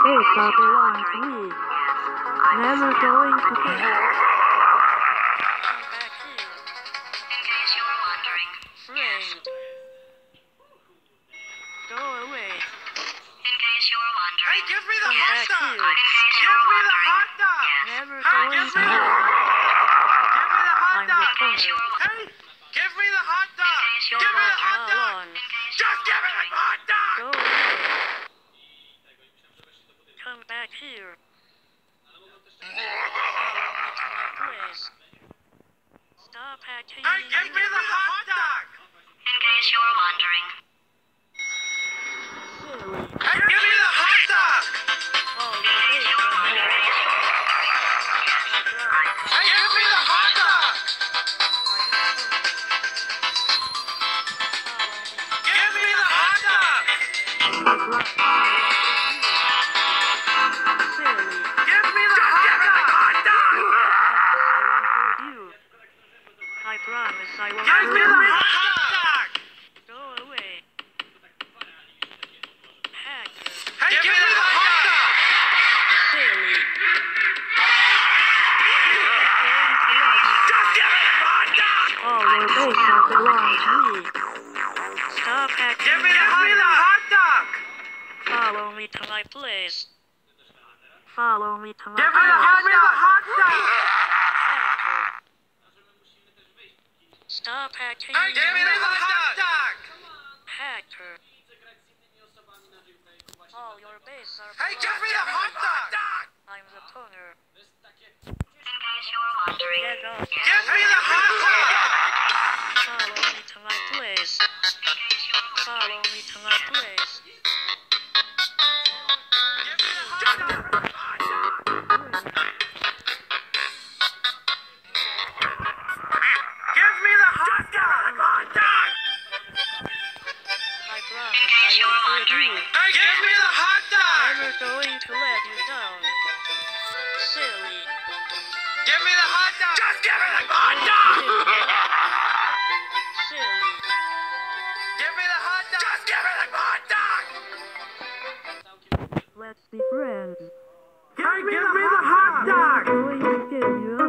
base that belong to me. Never going to get it. Come back here. In case you were wondering. Friend. Go away. In case you were wondering. Hey, give me the Come hot back dog! here. In case you Give were me the wondering. hot dog! Never Hey, going give to me the get it. Give me the hot I'm dog! the In case you owner. were wondering. Hey, give me the hot dog! In case you Give were me the hot Not dog! long. Just give me the hot dog! Go away. Come back here. Follow me to my place. Stop acting Hey, give me the hot dog! In case you were wondering. silly. Hey, give me the hot dog! Oh, In case you were wondering. Hey, give me the hot dog! Give me the hot dog! Silly. Give me the hot dog! I promise I won't Give me hurt the you. hot dog! Go away. Hacker. Hey, give me the hot dog! Silly. Just give me the hot dog! All your base now belong to me. Stop acting Give me the hot dog! Follow me to my place. Follow me to my Give me place. the hot dog! Hacker. Stop acting Hey, give me the hot dog! Hacker. All your base are Hey, give me the hot dog! I'm the owner. In case you were wondering. Get off. Give me the hot dog! Follow me to my place. Follow me to my place. Give me the hot dog! I promise I won't hurt you. Hey, give me the hot dog! Never going to let you down. Silly. Give me the hot dog! Just give me the hot dog! Silly. Give me the hot dog! Just give me the hot dog! Let's be friends. Hey, give me the hot dog! I'm going to give you